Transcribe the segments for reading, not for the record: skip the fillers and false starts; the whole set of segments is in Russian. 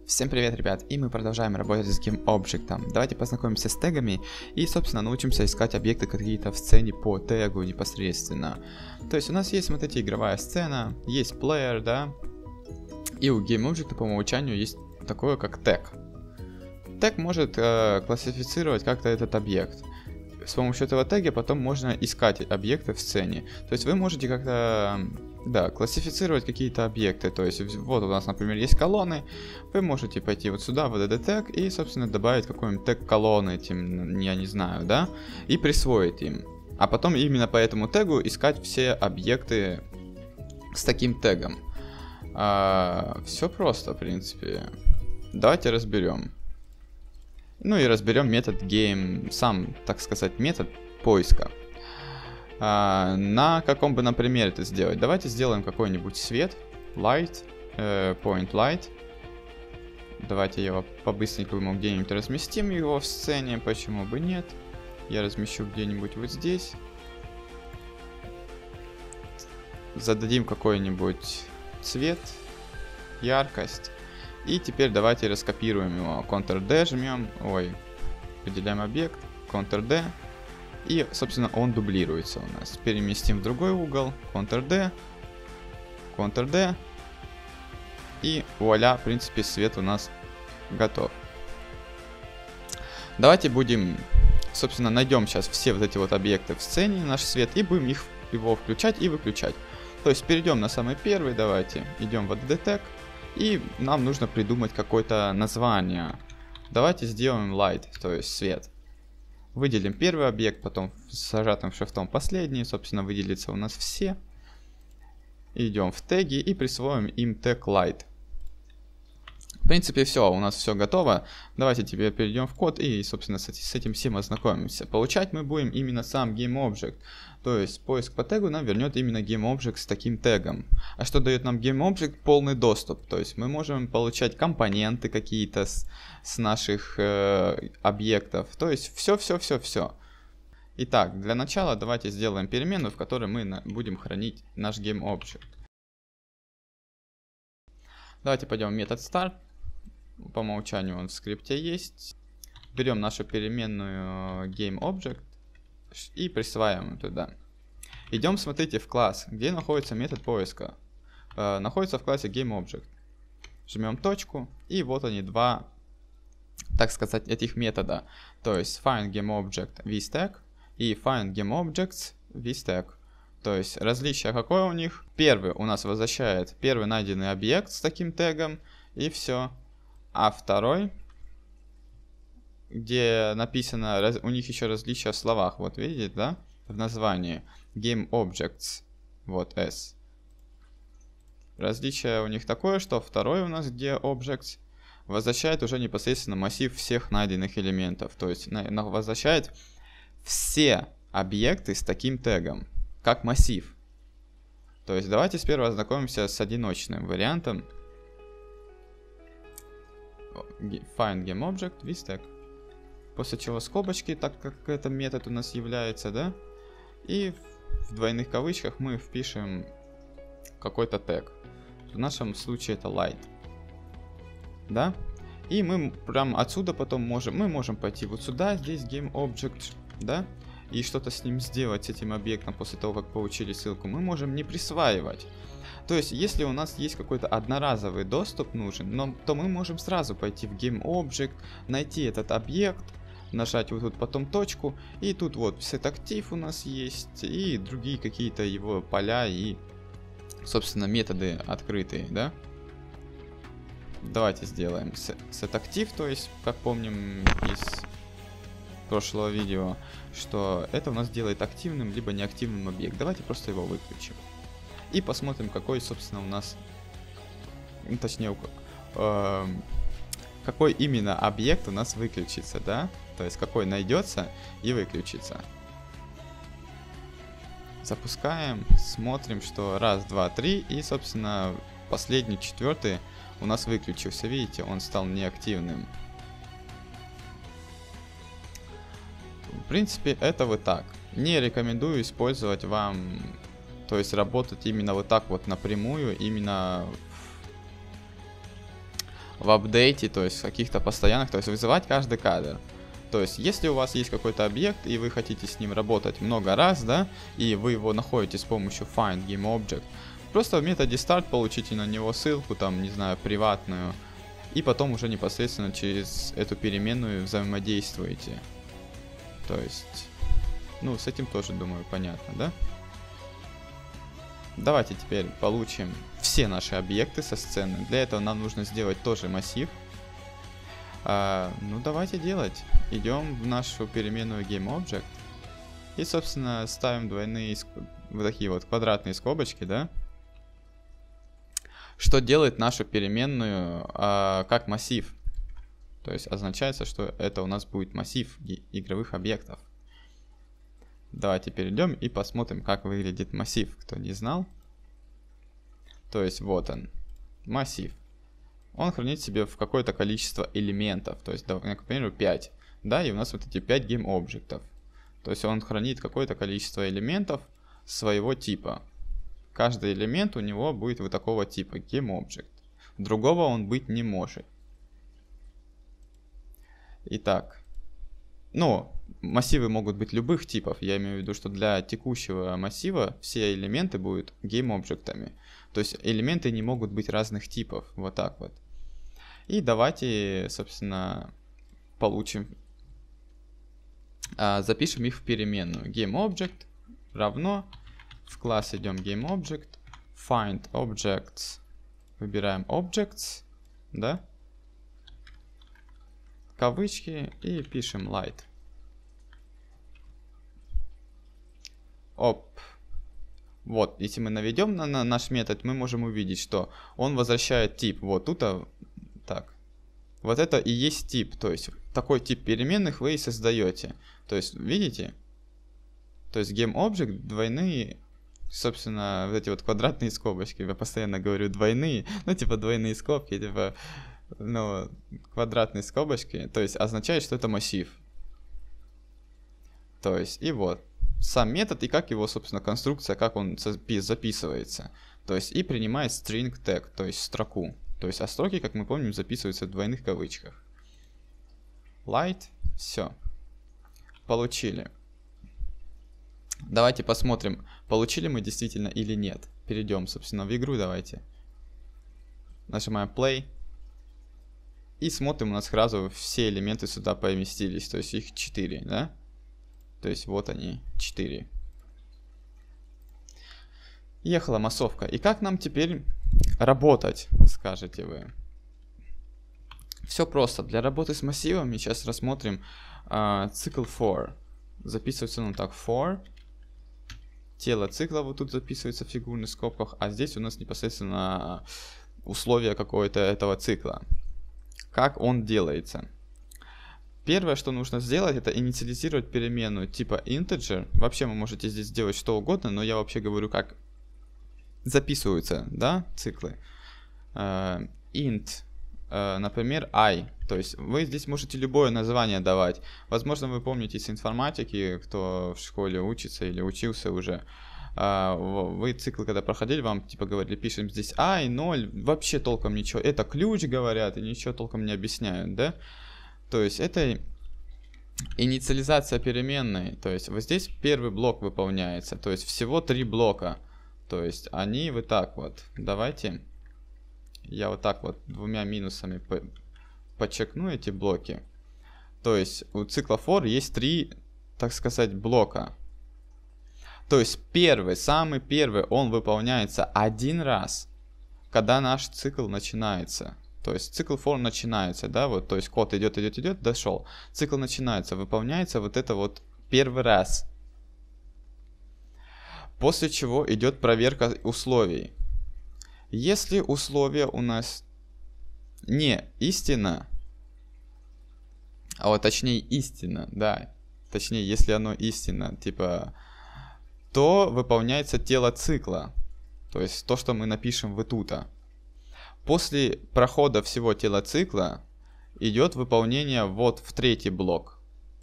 Всем привет, ребят, и мы продолжаем работать с GameObject. Давайте познакомимся с тегами и, собственно, научимся искать объекты какие-то в сцене по тегу непосредственно. То есть у нас есть, смотрите, игровая сцена, есть player, да, и у GameObject по умолчанию есть такое, как тег. Тег может классифицировать как-то этот объект. С помощью этого тега потом можно искать объекты в сцене. То есть вы можете как-то, да, классифицировать какие-то объекты. То есть вот у нас, например, есть колонны. Вы можете пойти вот сюда, в этот тег, и, собственно, добавить какой-нибудь тег колонны этим, я не знаю, да, и присвоить им. А потом именно по этому тегу искать все объекты с таким тегом. Все просто, в принципе. Давайте разберем. Ну и разберем метод game, сам, так сказать, метод поиска. На каком бы, например, это сделать? Давайте сделаем какой-нибудь свет, light, point light. Давайте его по-быстренькому где-нибудь разместим его в сцене, почему бы нет. Я размещу где-нибудь вот здесь. Зададим какой-нибудь цвет, яркость. И теперь давайте раскопируем его. Ctrl-D жмем. Выделяем объект. Ctrl-D. И, собственно, он дублируется у нас. Переместим в другой угол. Ctrl-D. Ctrl-D. И вуаля, в принципе, свет у нас готов. Давайте будем, собственно, найдем сейчас все вот эти вот объекты в сцене, наш свет, и будем его включать и выключать. То есть перейдем на самый первый, давайте. Идем в ADD Tag. И нам нужно придумать какое-то название. Давайте сделаем light, то есть свет. Выделим первый объект, потом с зажатым шрифтом последний. Собственно, выделится у нас все. Идем в теги и присвоим им тег light. В принципе, все, у нас все готово. Давайте теперь перейдем в код и, собственно, с этим всем ознакомимся. Получать мы будем именно сам GameObject. То есть поиск по тегу нам вернет именно GameObject с таким тегом. А что дает нам GameObject? Полный доступ. То есть мы можем получать компоненты какие-то с наших объектов. То есть все. Итак, для начала давайте сделаем переменную, в которой мы будем хранить наш GameObject. Давайте пойдем в метод start. По умолчанию он в скрипте есть. Берем нашу переменную GameObject и присваиваем туда. Идем, смотрите, в класс, где находится метод поиска. Находится в классе GameObject. Жмем точку, и вот они два, так сказать, этих метода. То есть findGameObject vStack и findGameObjects vStack. То есть различие какое у них? Первый у нас возвращает первый найденный объект с таким тегом, и все. А второй, где написано, у них еще различия в словах, вот видите, да, в названии GameObjects, вот S. Различие у них такое, что второй у нас, где Objects, возвращает уже непосредственно массив всех найденных элементов, то есть возвращает все объекты с таким тегом, как массив. То есть давайте сперва ознакомимся с одиночным вариантом. Find GameObject vStack. После чего скобочки, так как это метод у нас является, да? И в двойных кавычках мы впишем какой-то тег. В нашем случае это light. Да? И мы прям отсюда потом можем пойти вот сюда, здесь GameObject, да? И что-то с ним сделать, с этим объектом, после того, как получили ссылку. Мы можем не присваивать. То есть, если у нас есть какой-то одноразовый доступ нужен, то мы можем сразу пойти в GameObject, найти этот объект, нажать вот тут потом точку, и тут вот setActive у нас есть, и другие какие-то его поля и, собственно, методы открытые, да? Давайте сделаем setActive, то есть, как помним из прошлого видео, что это у нас делает активным либо неактивным объект. Давайте просто его выключим. И посмотрим, какой, собственно, у нас, точнее, какой именно объект у нас выключится, да? То есть, какой найдется и выключится. Запускаем, смотрим, что раз, два, три, и, собственно, последний, четвертый у нас выключился. Видите, он стал неактивным. В принципе, это вот так. Не рекомендую использовать вам... То есть работать именно вот так вот напрямую, именно в апдейте, то есть в каких-то постоянных, то есть вызывать каждый кадр. То есть, если у вас есть какой-то объект, и вы хотите с ним работать много раз, да, и вы его находите с помощью find GameObject, просто в методе start получите на него ссылку, там, не знаю, приватную, и потом уже непосредственно через эту переменную взаимодействуете. То есть, ну, с этим тоже, думаю, понятно, да? Давайте теперь получим все наши объекты со сцены. Для этого нам нужно сделать тоже массив. Ну, давайте делать. Идем в нашу переменную GameObject. И, собственно, ставим двойные, вот такие вот квадратные скобочки, да? Что делает нашу переменную как массив. То есть означается, что это у нас будет массив игровых объектов. Давайте перейдем и посмотрим, как выглядит массив, кто не знал. То есть вот он, массив. Он хранит в себе в какое-то количество элементов, то есть, к примеру, 5. Да, и у нас вот эти 5 GameObject'ов. То есть он хранит какое-то количество элементов своего типа. Каждый элемент у него будет вот такого типа, GameObject. Другого он быть не может. Итак, ну, массивы могут быть любых типов. Я имею в виду, что для текущего массива все элементы будут GameObject'ами. То есть элементы не могут быть разных типов. Вот так вот. И давайте, собственно, запишем их в переменную. GameObject равно, в класс идем GameObject, find objects, выбираем objects, да, кавычки и пишем light. Оп. Вот, если мы наведем на наш метод, мы можем увидеть, что он возвращает тип. Вот тут, так. Вот это и есть тип, то есть такой тип переменных вы и создаете. То есть, видите? То есть GameObject двойные, собственно, вот эти вот квадратные скобочки, я постоянно говорю двойные, ну типа двойные скобки, типа, ну, квадратные скобочки, то есть означает, что это массив. То есть, и вот, сам метод и как его, собственно, конструкция, как он записывается. То есть, и принимает string tag, то есть строку. То есть, а строки, как мы помним, записываются в двойных кавычках. Light, все. Получили. Давайте посмотрим, получили мы действительно или нет. Перейдем, собственно, в игру, давайте. Нажимаем play. И смотрим, у нас сразу все элементы сюда поместились. То есть, их 4, да? То есть, вот они, 4. Ехала массовка. И как нам теперь работать, скажете вы? Все просто. Для работы с массивами сейчас рассмотрим цикл for. Записывается он так, for. Тело цикла вот тут записывается в фигурных скобках, а здесь у нас непосредственно условие какое-то этого цикла. Как он делается? Первое, что нужно сделать, это инициализировать переменную типа integer. Вообще вы можете здесь сделать что угодно, но я вообще говорю, как записываются, да, циклы. Int, например, I. То есть вы здесь можете любое название давать. Возможно, вы помните с информатики, кто в школе учится или учился уже. Вы цикл, когда проходили, вам типа говорили, пишем здесь I, 0, вообще толком ничего. Это ключ, говорят, и ничего толком не объясняют, да? То есть это инициализация переменной. То есть вот здесь первый блок выполняется. То есть всего 3 блока. То есть они вот так вот. Давайте я вот так вот двумя минусами подчеркну эти блоки. То есть у цикла for есть 3, так сказать, блока. То есть первый, самый первый, он выполняется один раз, когда наш цикл начинается. То есть цикл for начинается, да, вот, то есть код идет, идет, идет, дошел. Цикл начинается, выполняется вот это вот первый раз. После чего идет проверка условий. Если условие у нас не истина, а вот точнее истина, да, точнее, если оно истина, типа, то выполняется тело цикла, то есть то, что мы напишем в тута. После прохода всего тела цикла идет выполнение вот в третий блок,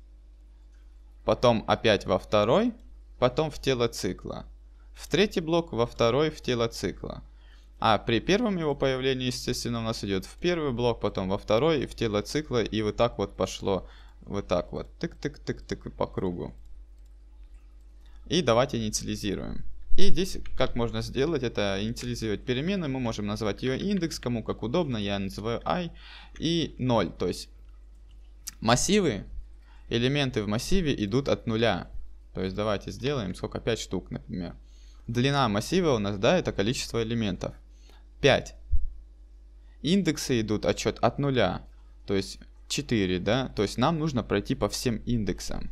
потом опять во второй, потом в тело цикла, в третий блок, во второй, в тело цикла. А при первом его появлении, естественно, у нас идет в первый блок, потом во второй, в тело цикла, и вот так вот пошло. Вот так вот. Тык-тык-тык-тык по кругу. И давайте инициализируем. И здесь как можно сделать, это инициализировать переменную. Мы можем назвать ее индекс, кому как удобно. Я называю I и 0. То есть массивы, элементы в массиве идут от нуля. То есть давайте сделаем, сколько, 5 штук, например. Длина массива у нас, да, это количество элементов. 5. Индексы идут отсчет от нуля. То есть 4, да. То есть нам нужно пройти по всем индексам.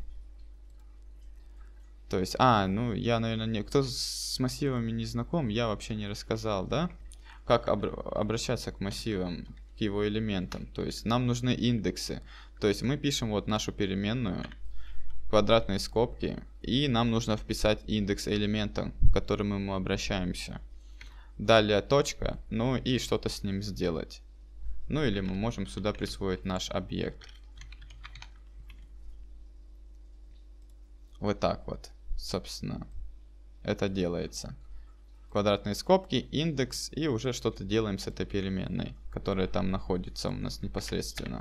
То есть, ну, я, наверное, кто с массивами не знаком, я вообще не рассказал, да? Как обращаться к массивам, к его элементам. То есть, нам нужны индексы. То есть, мы пишем вот нашу переменную, квадратные скобки, и нам нужно вписать индекс элемента, к которому мы обращаемся. Далее точка, ну и что-то с ним сделать. Ну или мы можем сюда присвоить наш объект. Вот так вот, собственно, это делается. Квадратные скобки, индекс, и уже что-то делаем с этой переменной, которая там находится у нас непосредственно.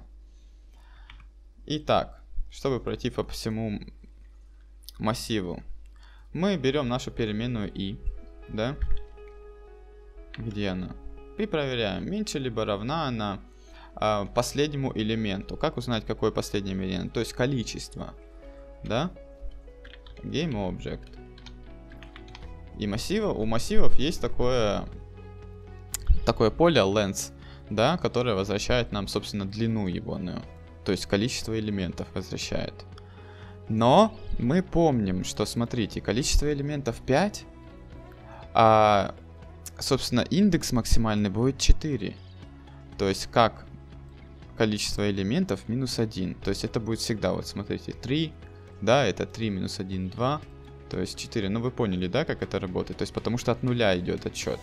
Итак, чтобы пройти по всему массиву, мы берем нашу переменную i, да? Где она? И проверяем, меньше либо равна она последнему элементу. Как узнать, какой последний элемент? То есть количество, да? GameObject. И у массивов есть такое поле length, да, которое возвращает нам, собственно, длину егоную. То есть количество элементов возвращает. Но мы помним, что, смотрите, количество элементов 5, а, собственно, индекс максимальный будет 4. То есть как количество элементов минус 1. То есть это будет всегда, вот смотрите, 3, да, это 3 минус 1, 2. То есть 4. Ну вы поняли, да, как это работает? То есть потому что от нуля идет отсчет.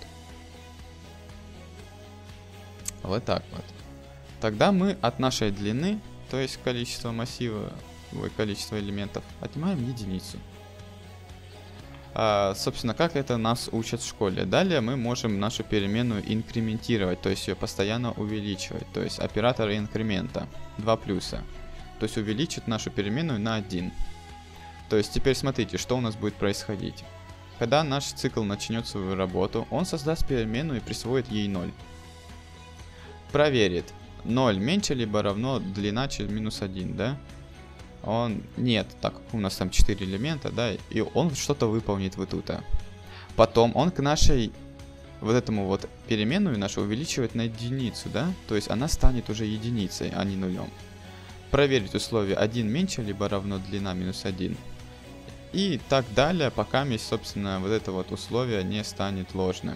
Вот так вот. Тогда мы от нашей длины, то есть количество массива, количество элементов, отнимаем единицу. Собственно, как это нас учат в школе. Далее мы можем нашу переменную инкрементировать, то есть ее постоянно увеличивать. То есть оператор инкремента, 2 плюса. То есть увеличит нашу переменную на 1. То есть теперь смотрите, что у нас будет происходить. Когда наш цикл начнет свою работу, он создаст переменную и присвоит ей 0. Проверит, 0 меньше либо равно длина через минус 1, да? Нет, так как у нас там 4 элемента, да, и он что-то выполнит вот тут. Потом он к нашей, вот этому вот переменную нашу увеличивает на единицу, да? То есть она станет уже единицей, а не нулем. Проверить условие 1 меньше либо равно длина минус 1. И так далее, пока, собственно, вот это вот условие не станет ложным.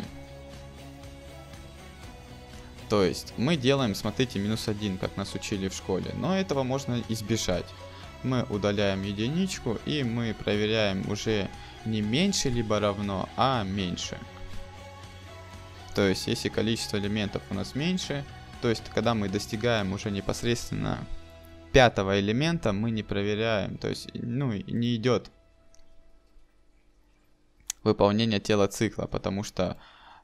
То есть мы делаем, смотрите, минус 1, как нас учили в школе. Но этого можно избежать. Мы удаляем единичку и мы проверяем уже не меньше либо равно, а меньше. То есть если количество элементов у нас меньше, то есть когда мы достигаем уже непосредственно 5-го элемента, мы не проверяем. То есть, ну, не идет выполнение тела цикла, потому что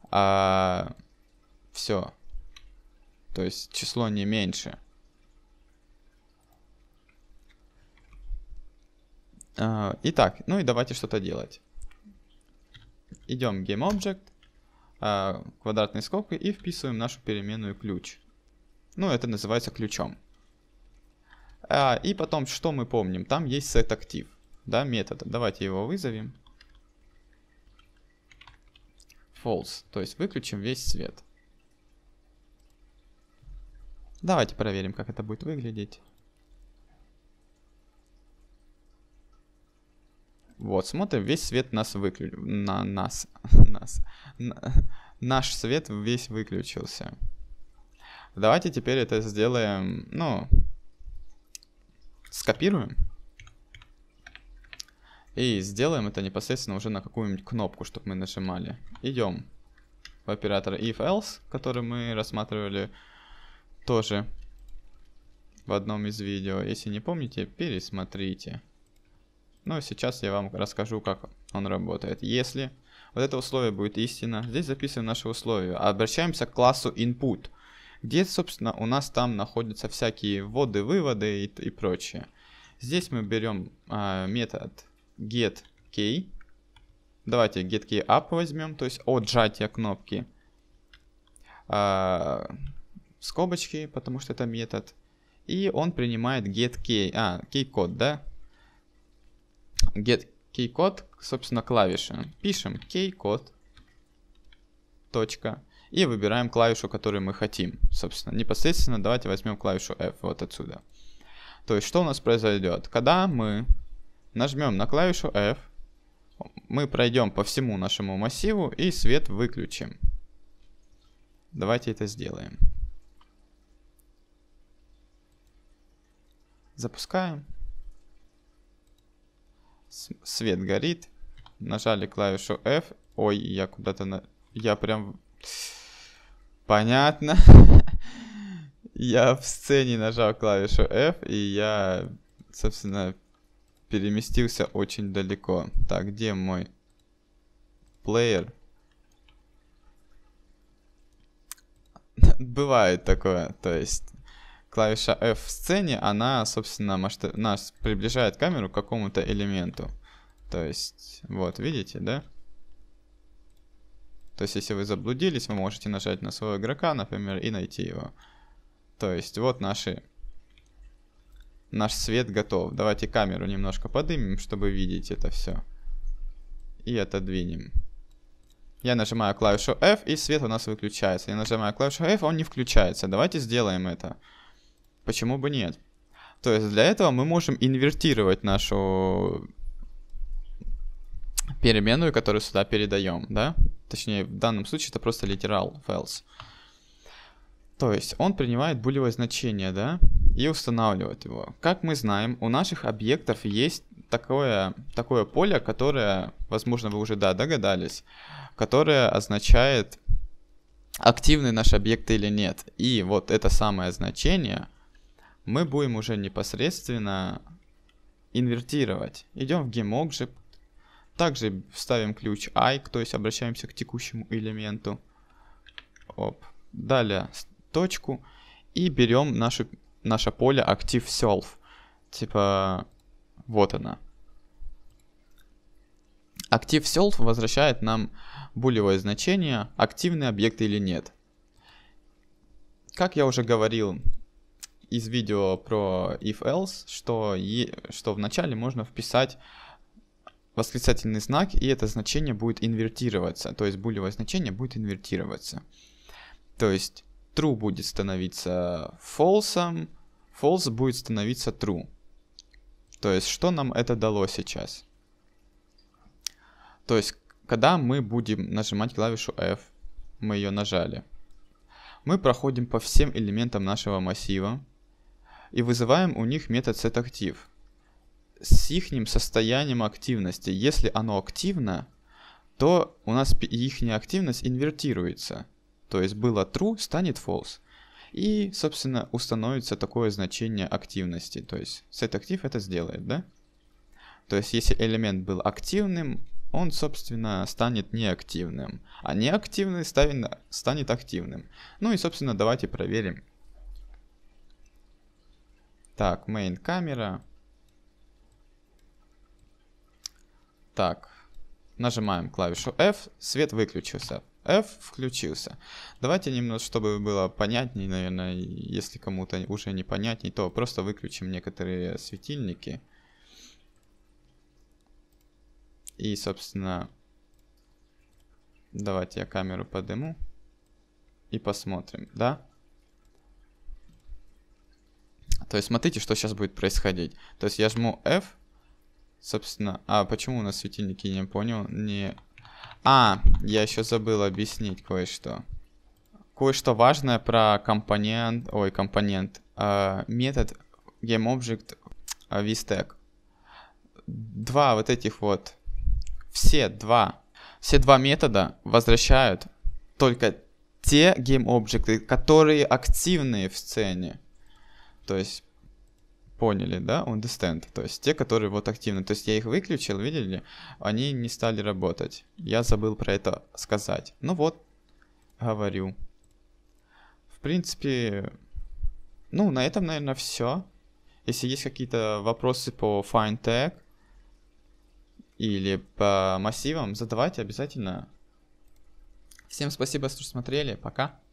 все. То есть число не меньше. Итак, ну и давайте что-то делать. Идем в GameObject, квадратной скобкой, и вписываем нашу переменную ключ. Ну, это называется ключом. И потом, что мы помним? Там есть setActive, да, метод. Давайте его вызовем. False, то есть выключим весь свет. Давайте проверим, как это будет выглядеть. Вот, смотрим, весь свет нас выключил. Наш свет весь выключился. Давайте теперь это сделаем, ну, скопируем. И сделаем это непосредственно уже на какую-нибудь кнопку, чтобы мы нажимали. Идем в оператор if-else, который мы рассматривали тоже в одном из видео. Если не помните, пересмотрите. Ну, сейчас я вам расскажу, как он работает. Если Вот это условие будет истина. Здесь записываем наши условия. Обращаемся к классу input, где, собственно, у нас там находятся всякие вводы, выводы и прочее. Здесь мы берем метод getKey. Давайте getKeyUp возьмем, то есть от сжатия кнопки. Скобочки, потому что это метод. И он принимает getKey, key-код, да? getKey-код, собственно, клавиши. Пишем key-код, точка. И выбираем клавишу, которую мы хотим. Собственно, непосредственно давайте возьмем клавишу F вот отсюда. То есть, что у нас произойдет? Когда мы нажмем на клавишу F, мы пройдем по всему нашему массиву и свет выключим. Давайте это сделаем. Запускаем. Свет горит. Нажали клавишу F. Ой, я куда-то... Я прям... Понятно. Я в сцене нажал клавишу F, и я, собственно, переместился очень далеко. Так, где мой плеер? Бывает такое, то есть клавиша F в сцене, она, собственно, нас приближает камеру к какому-то элементу. То есть, вот, видите, да? То есть, если вы заблудились, вы можете нажать на своего игрока, например, и найти его. То есть, вот наш свет готов. Давайте камеру немножко поднимем, чтобы видеть это все. И отодвинем. Я нажимаю клавишу F, и свет у нас выключается. Я нажимаю клавишу F, он не включается. Давайте сделаем это. Почему бы нет? То есть, для этого мы можем инвертировать нашу переменную, которую сюда передаем, да? Точнее, в данном случае это просто literal false. То есть он принимает булевое значение, да, и устанавливает его. Как мы знаем, у наших объектов есть такое поле, которое, возможно, вы уже догадались, которое означает, активный наш объект или нет. И вот это самое значение мы будем уже непосредственно инвертировать. Идем в GameObject. Также ставим ключ I, то есть обращаемся к текущему элементу. Оп. Далее точку. И берем наше поле ActiveSelf. Типа, вот она. ActiveSelf возвращает нам булевое значение, активный объект или нет. Как я уже говорил из видео про if-else, что вначале можно вписать восклицательный знак, и это значение будет инвертироваться. То есть булевое значение будет инвертироваться. То есть true будет становиться false, false будет становиться true. То есть что нам это дало сейчас? То есть когда мы будем нажимать клавишу F, мы ее нажали, мы проходим по всем элементам нашего массива и вызываем у них метод setActive с их состоянием активности. Если оно активно, то у нас их активность инвертируется. То есть было true, станет false. И, собственно, установится такое значение активности. То есть setActive это сделает, да? То есть если элемент был активным, он, собственно, станет неактивным. А неактивный станет активным. Ну и, собственно, давайте проверим. Так, main камера. Так, нажимаем клавишу F, свет выключился. F включился. Давайте немного, чтобы было понятнее, наверное, если кому-то уже непонятнее, то просто выключим некоторые светильники. И, собственно, давайте я камеру подниму и посмотрим, да? То есть смотрите, что сейчас будет происходить. То есть я жму F. Собственно, почему у нас светильники, не понял, я еще забыл объяснить кое-что. Кое-что важное про компонент, метод GameObject VStack. Два вот этих вот, все два метода возвращают только те GameObject, которые активные в сцене. То есть поняли, да, understand, то есть те, которые вот активны. То есть я их выключил, видели, они не стали работать. Я забыл про это сказать. Ну вот, говорю. В принципе, ну, на этом, наверное, все. Если есть какие-то вопросы по find tag или по массивам, задавайте обязательно. Всем спасибо, что смотрели. Пока.